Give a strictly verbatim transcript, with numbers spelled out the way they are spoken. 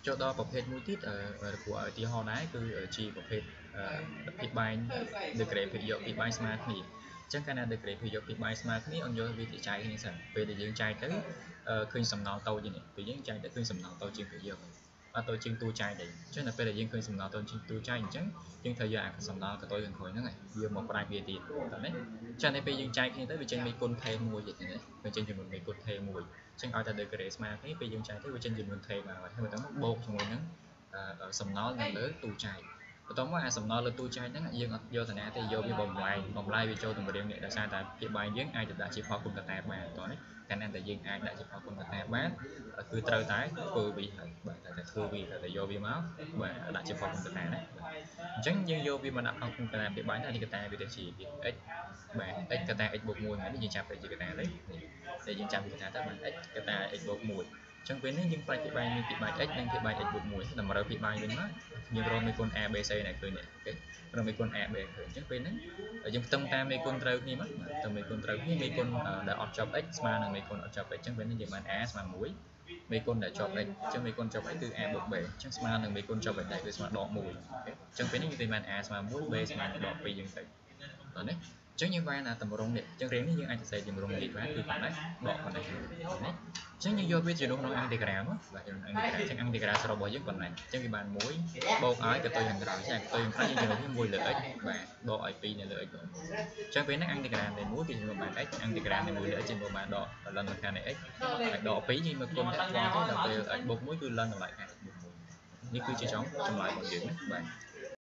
cho đóประเภทមួយទៀតcủa ឧទាហរណ៍ដែរគឺជាប្រភេទពីបាយ degree ភាពយកពីបាយស្មើគ្នាអញ្ចឹងកាលណា degree ភាពយកពីបាយស្មើគ្នាអង្គយកវាទៅចែកគ្នាសិនពេលដែលយើងចែកទៅឃើញសំណល់តូចនេះពេលយើងចែកទៅឃើញសំណល់តូចជាងភាពយកអត់តូចជាងទូចែកទេអញ្ចឹងដល់ពេលដែលយើងឃើញសំណល់តូចជាងទូចែកអញ្ចឹងយើងត្រូវយកអាសំណល់កតុយខាងក្រោយហ្នឹងយកមកប្រាច់វាទៀតតើណាចា៎នៅពេលយើងចែកគ្នាទៅវាចេញមេគុណថេមួយទៀតណាវាចេញចំនួនមេគុណថេមួយអញ្ចឹងឲ្យតែ degree ស្មើគ្នាពេលយើងចែកទៅវាចេញចំនួនថេមកហើយហើយបន្តមកបូកជាមួយនឹងសំណល់នៅលើទូចែកបន្តមកអាសំណល់លើទូចែកហ្នឹងយើងអត់យកតាណាទេយកវាបំលែងបំលែងវាចូលទៅម្រៀងនេះដោយសារតែពីបាយយើងអាចទៅដាក់ជាផលគុណកតាបានតោះណាកាលណាតែយើងអាចដាក់ជាផលគុណកតាបានគឺត្រូវតែធ្វើវាហើយបាទតែធ្វើវាតែយកវាមកបាទដាក់ជាផលគុណកតាណាអញ្ចឹងយើងយកវាមកដាក់ផលគុណកតាពីបាយនេះកតាវាទៅជា x បាទ x កតា x បូកមួយហ្នឹងយើងចាប់ទៅជាកតាទេតែយើងចាប់ពីកតាទៅបាន x កតា x បូកមួយចឹងពេលនេះយើងផ្លាច់ពីបាយមានពីបាយ x និងពីបាយ x បូកមួយតម្រូវពីបាយវិញមកយើងរកមេគុណ a b c nàyឃើញនេះអូខេរកមេគុណ a b ឃើញអញ្ចឹងពេលហ្នឹងយើងផ្ទឹមតាមមេគុណត្រូវគ្នាមកទៅមេគុណត្រូវគ្នាមេគុណដែលអត់ជាប់ x ស្មើនឹងមេគុណអត់ជាប់ x អញ្ចឹងពេលនេះយើងបាន a ស្មើមួយមេគុណដែលជាប់ x អញ្ចឹងមេគុណជាប់ x គឺ a បូក b អញ្ចឹងស្មើនឹងមេគុណជាប់ x ដែរគឺស្មើដកមួយអូខេអញ្ចឹងពេលនេះយើងបាន a ស្មើមួយ b ស្មើនឹងដកពីរយើងទៅដល់នេះចឹងយើងបានអាតម្រងនេះចឹងរៀងនេះយើងអាចសរសេរតម្រងនេះបានគឺប៉ុណ្ណេះដកប៉ុណ្ណេះនេះចឹងយើងយកវាជានៅក្នុងអង្គតិក្រាមបាទក្នុងអង្គតិក្រាមចឹងអង្គតិក្រាមសរុបរបស់យើងប៉ុណ្ណេះចឹងវាបានមួយបូកឲ្យកតុយខាងក្រោយចឹងកតុយខាងក្រោយយើងយកវាមួយលើ x បាទដកឲ្យពីរនៅលើ x ចឹងពេលហ្នឹងអង្គតិក្រាមនៃមួយគឺចំនួនបាន x អង្គតិក្រាមនៃមួយលើ x ចំនួនបានដកលំខាងនៃ x ហើយដកពីរយើងមកគុណថ្មទៅដល់ពេល x បូកមួយគឺលំតម្លៃ x បូកមួយនេះគឺជាចំចម្លើយរបស់យើងណាបាទ